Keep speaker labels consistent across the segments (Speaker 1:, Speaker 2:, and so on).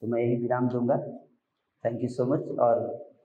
Speaker 1: तो मैं यही विराम दूंगा। Thank you so much. और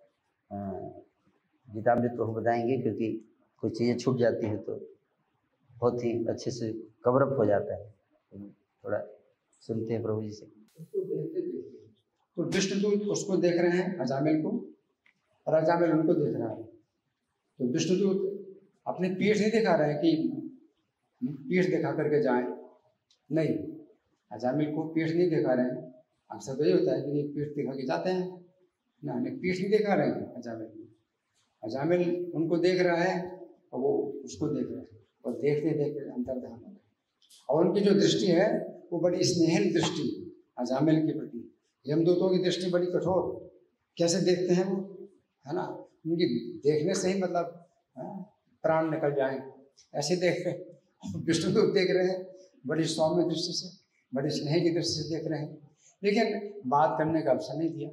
Speaker 1: गीतामृत को हम बताएंगे, क्योंकि कुछ चीज़ें छूट जाती है तो बहुत ही अच्छे से कवर अप हो जाता है। थोड़ा सुनते हैं प्रभु जी से।
Speaker 2: तो विष्णुदूत उसको देख रहे हैं, अजामिल को, और अजामिल उनको देख रहा है। तो विष्णुदूत अपनी पीठ नहीं दिखा रहे हैं कि पीठ दिखा करके जाएं, नहीं, अजामिल को पीठ नहीं दिखा रहे हैं। अक्सर तो ये होता है कि ये पीठ दिखा के जाते हैं ना, पीठ नहीं दिखा रहे हैं अजामिल। अजामिल उनको देख रहा है और वो उसको देख रहे हैं, और देखते देखते अंतर्ध्यान हो गए। और उनकी जो दृष्टि है वो बड़ी स्नेहल दृष्टि अजामिल के प्रति। यमदूतों की दृष्टि बड़ी कठोर, कैसे देखते हैं वो, है ना, उनकी देखने से ही मतलब प्राण निकल जाए, ऐसे देख रहे। विष्णुदूत देख रहे हैं बड़ी सौम्य दृष्टि से, बड़ी स्नेह की दृष्टि से देख रहे हैं, लेकिन बात करने का अवसर नहीं दिया,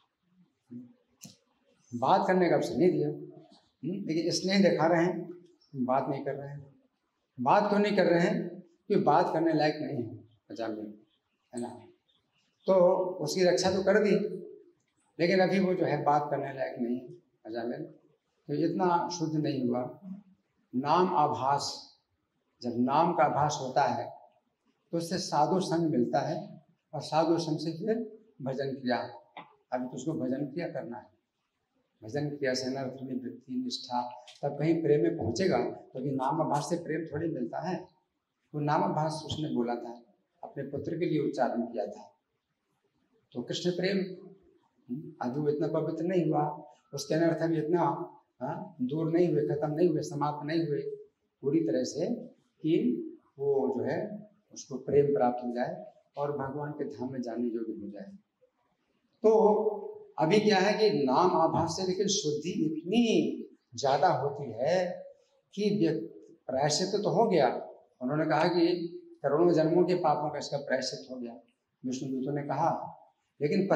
Speaker 2: बात करने का अवसर नहीं दिया। लेकिन स्नेह दिखा रहे हैं, बात नहीं कर रहे हैं। बात क्यों नहीं कर रहे हैं? क्योंकि बात करने लायक नहीं है अजामिल, है ना। तो उसकी रक्षा तो कर दी, लेकिन अभी वो जो है बात करने लायक नहीं है अजामिल। तो इतना शुद्ध नहीं हुआ। नाम आभास, जब नाम का आभास होता है तो उससे साधु संग मिलता है, और साधु संग से फिर भजन क्रिया। अभी तो उसको भजन क्रिया करना है। भजन क्रिया से अनर्थ निवृत्ति निष्ठा, तब कहीं प्रेम में पहुंचेगा। तो अभी नाम आभास से प्रेम थोड़ी मिलता है। वो नाम आभास उसने बोला था, अपने पुत्र के लिए उच्चारण किया था। तो कृष्ण प्रेम अभी वो इतना पवित्र नहीं हुआ, उसके अनर्थ अभी इतना दूर नहीं हुए, खत्म नहीं हुए, समाप्त नहीं हुए पूरी तरह से, कि वो जो है उसको प्रेम प्राप्त हो जाए और भगवान के धाम में जाने योग्य हो जाए। तो अभी क्या है कि नाम आभास से लेकिन शुद्धि इतनी ज्यादा होती है कि प्रायश्चित तो हो गया। उन्होंने कहा कि करोड़ों जन्मों के पापों का इसका प्रायश्चित हो गया, विष्णुदूतों ने कहा। लेकिन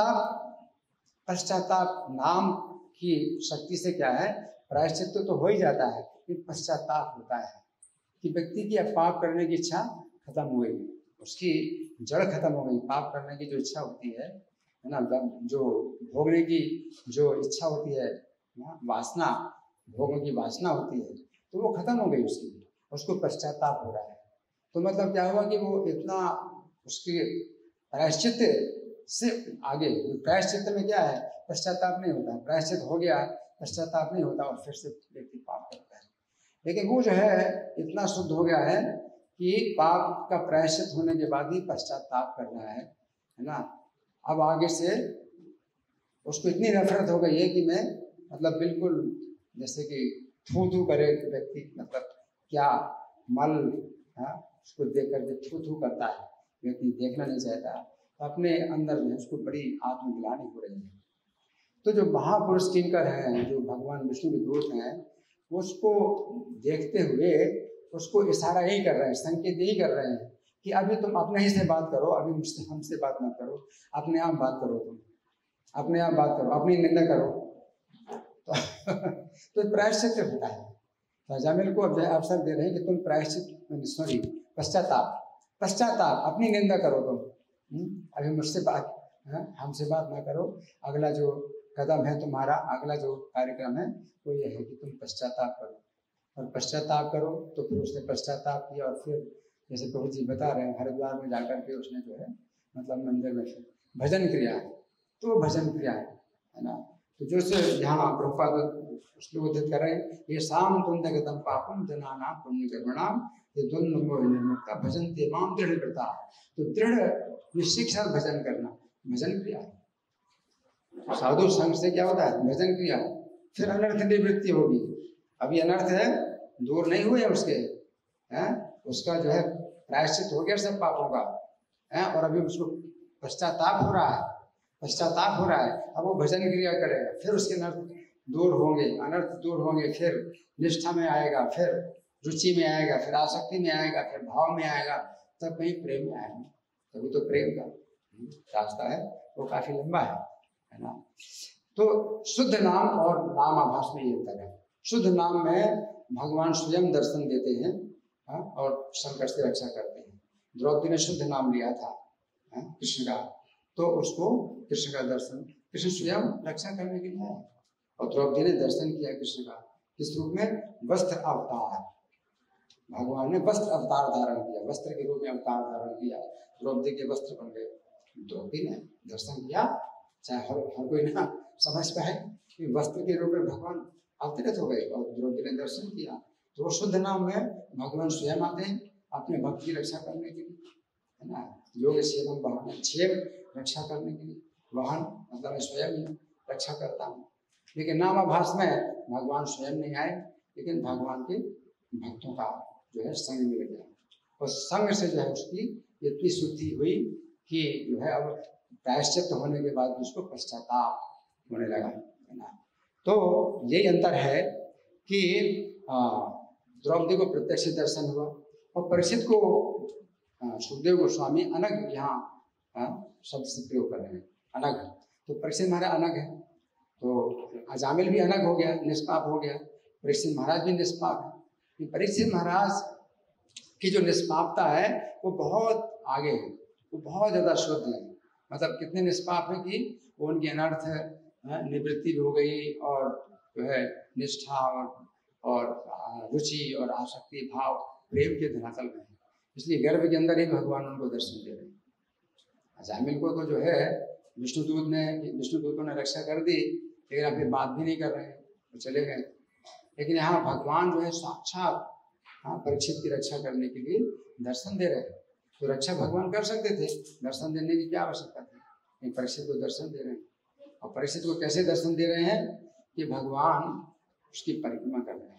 Speaker 2: पश्चाताप नाम की शक्ति से क्या है, प्रायश्चित तो हो ही जाता है, लेकिन पश्चाताप होता है कि व्यक्ति की पाप करने की इच्छा खत्म हो गई, उसकी जड़ खत्म हो गई। पाप करने की जो इच्छा होती है ना, जो भोगने की जो इच्छा होती है ना, वासना, भोगों की वासना होती है, तो वो खत्म हो गई उसकी, उसको पश्चाताप हो रहा है। तो मतलब क्या हुआ कि वो इतना उसके प्रायश्चित से आगे, प्रायश्चित में क्या है, पश्चाताप नहीं होता। प्रायश्चित हो गया, पश्चाताप नहीं होता, और फिर से व्यक्ति पाप करता है। लेकिन वो जो है इतना शुद्ध हो गया है कि पाप का प्रायश्चित होने के बाद ही पश्चाताप कर रहा है ना। अब आगे से उसको इतनी नफरत हो गई है कि मैं मतलब बिल्कुल जैसे कि थू थू करे व्यक्ति, मतलब क्या मल उसको देख करके थू थू करता है, व्यक्ति देखना नहीं चाहता। तो अपने अंदर में उसको बड़ी आत्मग्लानि हो रही है। तो जो महापुरुष किंकर हैं, जो भगवान विष्णु के दूत हैं, उसको देखते हुए उसको इशारा यही कर रहे हैं, संकेत यही कर रहे हैं कि अभी तुम अपने ही से बात करो, अभी मुझसे हमसे बात मत करो, अपने आप बात करो, तुम अपने आप बात करो, अपनी निंदा करो। तो प्रायश्चित होता है। तो अजामिल को अब जो है अवसर दे रहे हैं कि तुम प्रायश्चित, सॉरी, पश्चाताप, अपनी निंदा करो तुम, अभी मुझसे बात, हमसे बात ना करो। अगला जो कदम है तुम्हारा, अगला जो कार्यक्रम है वो ये है कि तुम पश्चाताप करो, और पश्चाताप करो। तो फिर उसने पश्चाताप किया, और फिर जैसे प्रभु जी बता रहे हैं, हरिद्वार में जाकर के उसने जो है मतलब मंदिर में फिर भजन क्रिया है। तो भजन क्रिया है ना। तो जो से यहाँ प्रभुपाद श्लोक उद्धृत कर रहे हैं, ये शाम तुंदगतम पापम जनानाम पुण्य कर्मणाम ये द्वंद्व मोह निर्मुक्ता भजन्ते माम दृढ़ कृता। तो दृढ़ निश्चय के साथ भजन करना भजन क्रिया है। साधु संघ से क्या होता है, भजन क्रिया। फिर अनर्थ निवृत्ति होगी। अभी अनर्थ है, दूर नहीं हुए उसके, हैं, उसका जो है प्रायश्चित हो गया सब पापों का, हैं, और अभी उसको पश्चाताप हो रहा है, पश्चाताप हो रहा है। अब वो भजन क्रिया करेगा, फिर उसके अनर्थ दूर होंगे, अनर्थ दूर होंगे, फिर निष्ठा में आएगा, फिर रुचि में आएगा, फिर आसक्ति में आएगा, फिर भाव में आएगा, तब कहीं प्रेम में आएगा। तभी तो प्रेम का रास्ता है, वो काफी लंबा है ना। तो शुद्ध नाम और नाम आभास में ये अंतर है। शुद्ध नाम में भगवान स्वयं दर्शन देते हैं और संकट से रक्षा करते हैं। द्रौपदी ने शुद्ध नाम लिया था कृष्ण का, तो उसको कृष्ण का दर्शन, कृष्ण स्वयं रक्षा करने के लिए आए। और द्रौपदी ने दर्शन किया कृष्ण का, किस रूप में? वस्त्र अवतार। भगवान ने वस्त्र अवतार धारण किया, वस्त्र के रूप में अवतार धारण किया, द्रौपदी के वस्त्र बन गए। द्रौपदी ने दर्शन किया, चाहे हर कोई ना समझ पाए कि वस्त्र के रूप में भगवान अवतरित हो गए, और द्रौपदी ने दर्शन किया। तो शुद्ध नाम में भगवान स्वयं आते हैं अपने भक्त की रक्षा करने के लिए, है ना। योग सेवम वाहन, क्षेम रक्षा करने के लिए, वाहन मतलब मैं स्वयं ही रक्षा करता हूँ। लेकिन नामाभास में भगवान स्वयं नहीं आए, लेकिन भगवान के भक्तों का जो है संग मिल गया, और संग से जो है उसकी इतनी शुद्धि हुई कि जो है अब प्रायश्चित होने के बाद उसको पश्चाताप होने लगा, है ना। तो यही अंतर है कि द्रौपदी को प्रत्यक्ष दर्शन हुआ, और परीक्षित को सुखदेव गोस्वामी अनग यहाँ शब्द से प्रयोग कर रहे हैं, अनग। तो परीक्षित महाराज अनग है, तो अजामिल भी अनग हो गया, निष्पाप हो गया, परीक्षित महाराज भी निष्पाप है। परीक्षित महाराज की जो निष्पापता है वो बहुत आगे है, वो बहुत ज़्यादा शुद्ध है। मतलब कितने निष्पाप है कि वो उनकी अनर्थ निवृत्ति भी हो गई, और जो है निष्ठा और रुचि और आसक्ति भाव प्रेम के धरातल में है। इसलिए गर्भ के अंदर ही भगवान उनको दर्शन दे रहे हैं। अजामिल को तो जो है विष्णुदूतों ने रक्षा कर दी, लेकिन आप फिर बात भी नहीं कर रहे हैं, वो चले गए। लेकिन यहाँ भगवान जो है साक्षात परीक्षित की रक्षा करने के लिए दर्शन दे रहे हैं। तो रक्षा भगवान कर सकते थे, दर्शन देने की क्या आवश्यकता थी? परीक्षित को दर्शन दे रहे हैं। और परीक्षित को कैसे दर्शन दे रहे हैं? कि भगवान उसकी परिक्रमा कर रहे हैं।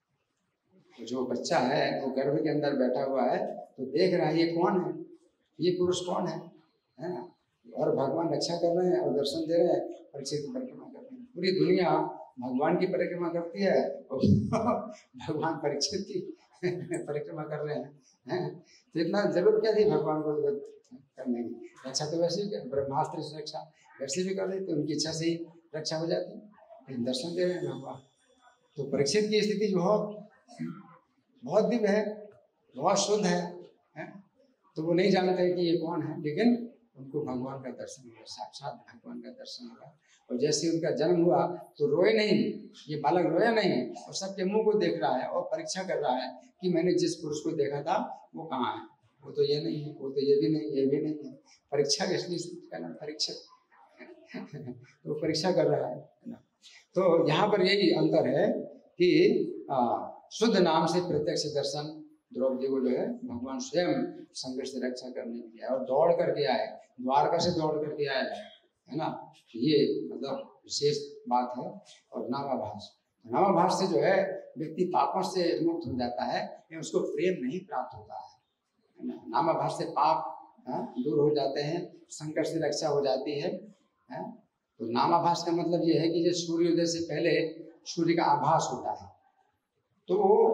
Speaker 2: तो जो बच्चा है वो गर्भ के अंदर बैठा हुआ है, तो देख रहा है ये कौन है, ये पुरुष कौन है ना। और भगवान रक्षा कर रहे हैं और दर्शन दे रहे हैं, परीक्षित की परिक्रमा कर रहे हैं। पूरी दुनिया भगवान की परिक्रमा करती है और भगवान परीक्षित की परिक्रमा कर रहे हैं। तो इतना जरूरत क्या थी भगवान को करने की? रक्षा तो वैसे ही ब्रह्मास्त्र से रक्षा वैसे भी कर रहे थे, उनकी इच्छा से ही रक्षा हो जाती, लेकिन दर्शन दे रहे हैं भगवान। तो परीक्षित की स्थिति बहुत दिव्य है, बहुत शुद्ध है? तो वो नहीं जानते कि ये कौन है, लेकिन उनको भगवान का दर्शन हुआ, साक्षात भगवान का दर्शन हुआ। और जैसे उनका जन्म हुआ तो रोए नहीं, ये बालक रोया नहीं, और सबके मुंह को देख रहा है और परीक्षा कर रहा है कि मैंने जिस पुरुष को देखा था वो कहाँ है, वो तो ये नहीं है, वो तो ये भी नहीं, ये भी नहीं है। परीक्षा इसलिए का नाम परीक्षा तो परीक्षा कर रहा है ना। तो यहाँ पर यही अंतर है कि शुद्ध नाम से प्रत्यक्ष दर्शन द्रौपदी को जो है भगवान स्वयं संकट से रक्षा करने के लिए, और दौड़ करके आए, द्वारका से दौड़ करके आए, है ना। ये मतलब विशेष बात है। और नामाभास से जो है व्यक्ति पापों से मुक्त हो जाता है, लेकिन उसको प्रेम नहीं प्राप्त होता है ना। नामाभास से पाप दूर हो जाते हैं, संकट से रक्षा हो जाती है। तो नामाभास का मतलब ये है कि जैसे सूर्योदय से पहले सूर्य का आभास होता है, तो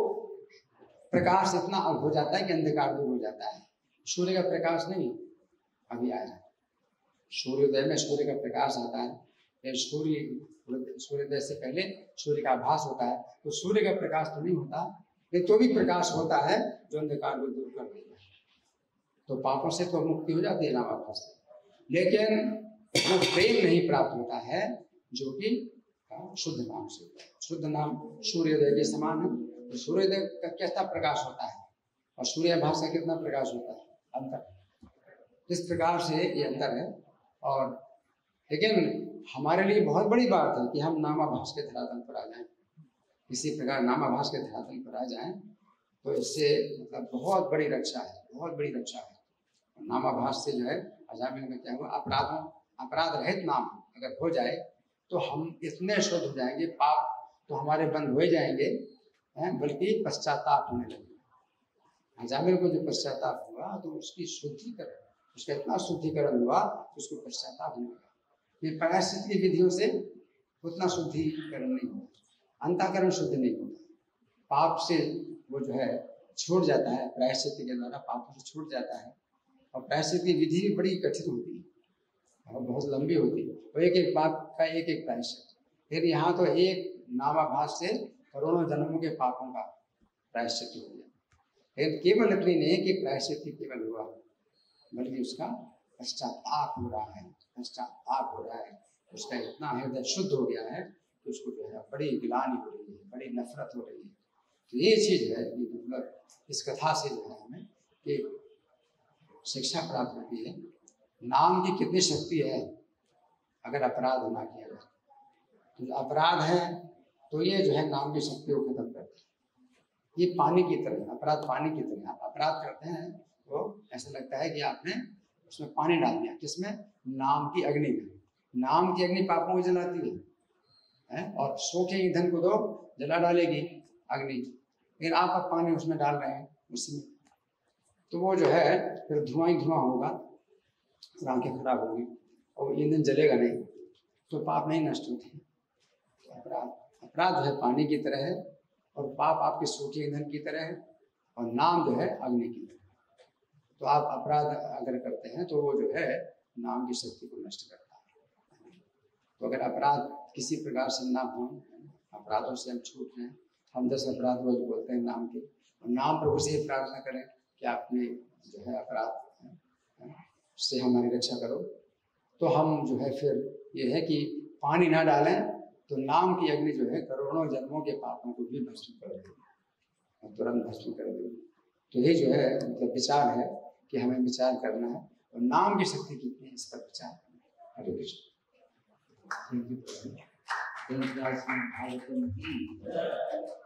Speaker 2: प्रकाश इतना हो जाता है कि अंधकार दूर हो जाता है। सूर्य का प्रकाश नहीं अभी आया, सूर्योदय में सूर्य का प्रकाश आता है, सूर्योदय से पहले सूर्य का आभास होता है, तो सूर्य का प्रकाश तो नहीं होता, लेकिन तो भी प्रकाश होता है जो अंधकार को दूर कर देता है। तो पापों से तो मुक्ति हो जाती है नामाभास से, लेकिन वो प्रेम नहीं प्राप्त होता है जो कि शुद्ध नाम से होता है। शुद्ध नाम सूर्योदय के समान है। तो सूर्योदय का कैसा प्रकाश होता है और सूर्याभास का कितना प्रकाश होता है, अंतर। इस प्रकार से ये अंतर है। और लेकिन हमारे लिए बहुत बड़ी बात है कि हम नामाभास के धरातल पर आ जाएं, इसी प्रकार नामाभास के धरातल पर आ जाएं, तो इससे मतलब बहुत बड़ी रक्षा है, बहुत बड़ी रक्षा है। नामाभास से जो है अजामिल में क्या हुआ, अपराध रहित नाम अगर हो जाए तो हम इतने शुद्ध हो जाएंगे, पाप तो हमारे बंद हो जाएंगे, बल्कि पश्चाताप होने लगेगा। अजामिल को जो पश्चाताप हुआ तो उसकी शुद्धिकरण, उसका इतना शुद्धिकरण हुआ कि उसको पश्चाताप होने लगा। ये प्रायश्चित की विधियों से उतना शुद्धिकरण नहीं होता, अंतःकरण शुद्ध नहीं होता, पाप से वो जो है छूट जाता है, प्रायश्चित के द्वारा पापों से छूट जाता है। और प्रायश्चित की विधि भी बड़ी कठिन होती है और बहुत लंबी होती है, तो एक एक पाप का एक एक प्रायश्चित। फिर यहाँ तो एक नामाभास से करोड़ों जन्मों के पापों का प्रायश्चित हो गया। लेकिन केवल इतनी नहीं कि प्रायश्चित केवल हुआ, बल्कि उसका पश्चाताप हो रहा है, पश्चाताप हो रहा है, उसका इतना हृदय शुद्ध हो गया है कि उसको जो है बड़ी गिलानी हो रही है, बड़ी नफरत हो रही है। तो ये चीज़ है कि मतलब इस कथा से जो है हमें कि शिक्षा प्राप्त होती है नाम की कितनी शक्ति है अगर अपराध ना किया जाए। तो अपराध है तो ये जो है नाम की शक्ति को खत्म करती है। ये पानी की तरह, अपराध पानी की तरह। आप अपराध करते हैं तो ऐसा लगता है कि आपने उसमें पानी डाल दिया, किसमें? नाम की अग्नि में। नाम की अग्नि पापों को जलाती है और सूखे ईंधन को तो जला डालेगी अग्नि, लेकिन आप अब पानी उसमें डाल रहे हैं उसमें, तो वो जो है फिर धुआं ही धुआं होगा और आंखें खराब होगी और ईंधन जलेगा नहीं, तो पाप नहीं नष्ट होते। तो अपराध जो है पानी की तरह है और पाप आपके सूखे ईंधन की तरह है और नाम जो है अग्नि की तरह है। तो आप अपराध अगर करते हैं तो वो जो है नाम की शक्ति को नष्ट करता है। तो अगर अपराध किसी प्रकार से ना हो, अपराधों से हम छूट हैं, हम 10 अपराध रोज बोलते हैं नाम के, और नाम प्रभु से प्रार्थना करें कि आपने जो है अपराध से हमारी रक्षा करो, तो हम जो है फिर ये है कि पानी ना डालें तो नाम की अग्नि जो है करोड़ों जन्मों के पापों को भी भस्म कर देगी और तुरंत भस्म कर देगी। तो ये जो है मतलब विचार है कि हमें विचार करना है और नाम की शक्ति कितनी है इस पर विचार करना है। हरे कृष्ण।